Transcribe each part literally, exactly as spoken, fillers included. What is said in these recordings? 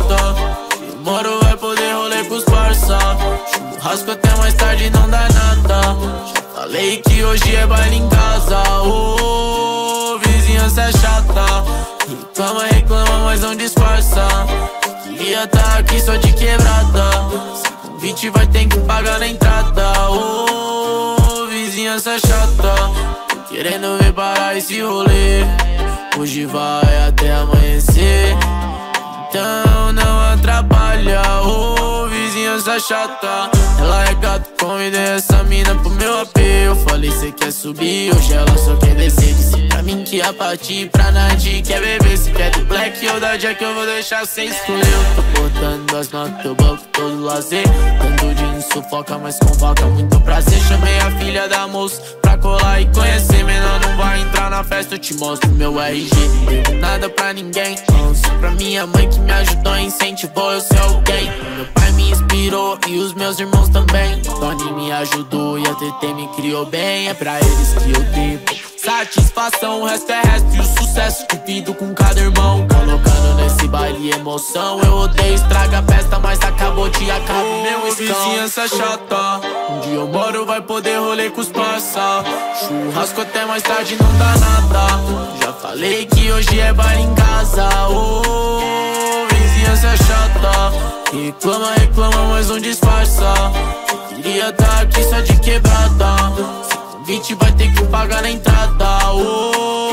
chata. Eu moro, vai poder rolê com os parça. Churrasco até mais tarde, não dá nada. Já falei que hoje é baile em casa. Ô, vizinhança é chata. Reclama, reclama, mas não disfarça. Queria tá aqui só de quebrada. Se convite vai ter que pagar na entrada. Ô, vizinhança chata. Tô querendo ver parar esse rolê. Hoje vai até amanhecer, então não atrapalha. Ô, vizinhança chata. Ela é gato, convidei essa mina pro meu A P. Eu falei cê quer subir, hoje ela só quer descer. Disse pra mim que ia partir pra Nadi. Quer beber, se quer do Black ou da Jack, eu vou deixar cê escolher. Eu tô botando as notas, teu banco todo lazer. Dando dinheiro sufoca, mas convoca muito prazer. Chamei a filha da moça pra colar e conhecer. Menor não vai entrar na festa, eu te mostro meu R G. Não devo nada pra ninguém, só pra minha mãe que me ajudou, incentivou eu ser alguém. Meu pai me inspirou e os meus irmãos também. Tony me ajudou e a T T me criou bem. É pra eles que eu devo satisfação, o resto é resto e o sucesso divido com cada irmão. Colocando nesse baile emoção. Eu odeio, estraga a festa, mas acabou de acabar oh, meu escão. Vizinhança chata. Um dia eu moro, vai poder rolê com os parça. Churrasco até mais tarde, não dá nada. Já falei que hoje é baile em casa. Oh, vizinhança chata. Reclama, reclama, mas não disfarça. Queria tá aqui só de quebrada. Convite vai ter que pagar na entrada. Oh,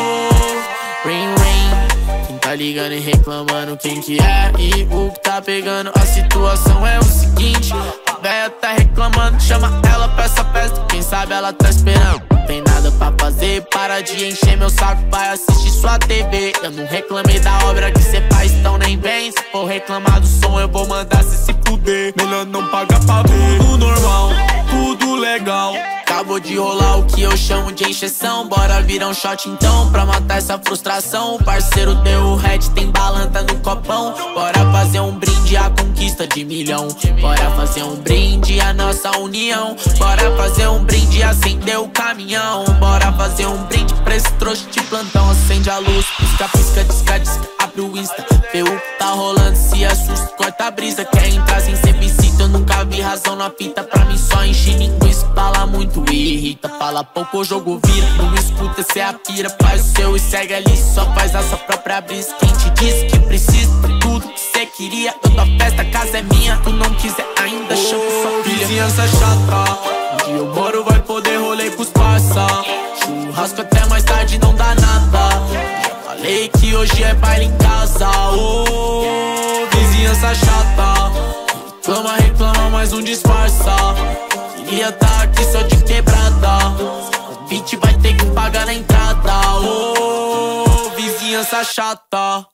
ring, ring. Quem tá ligando e reclamando quem que é e o que tá pegando. A situação é o seguinte: a véia tá reclamando, chama ela pra essa festa. Quem sabe ela tá esperando. Não tem nada pra fazer, para de encher meu saco, vai assistir sua T V. Eu não reclamei da obra que cê faz, então nem vem. Se for reclamar do som, eu vou mandar cê se fuder. Melhor não pagar pra ver. Tudo normal, tudo legal. Acabou de rolar o que eu chamo de encheção. Bora virar um shot então, pra matar essa frustração. O parceiro deu o head, tem balanta no copão. Bora fazer um brinde à conquista de milhão. Bora fazer um brinde à nossa união. Bora fazer um brinde, acender o caminhão. Bora fazer um brinde pra esse trouxa de plantão. Acende a luz, pisca, pisca, disca, disca. Abre o Insta, vê o que tá rolando, se assusta, corta a brisa. Quer entrar sem ser visita, eu nunca vi razão na fita. Pra mim só enche linguiça, fala muito e irrita. Fala pouco, o jogo vira, não me escuta, cê é a pira. Faz o seu e segue ali, só faz a sua própria brisa. Quem te disse que precisa de tudo que cê queria? Toda festa, a casa é minha, tu não quiser ainda, chama sua filha. Vizinhança chata. Onde eu moro vai poder rolê com os parça. Churrasco até mais tarde, não dá nada. Falei que hoje é baile em casa. Oh, vizinhança chata. Reclama, reclama, mas não disfarça. Queria tá aqui só de quebrada. Convite vai ter que pagar na entrada. Oh, vizinhança chata.